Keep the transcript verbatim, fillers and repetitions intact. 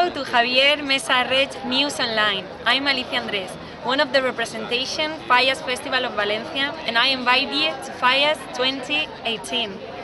Hello to Javier Mesa Reg News Online. I'm Alicia Andrés, one of the representation Fallas Festival of Valencia, and I invite you to Fallas twenty eighteen.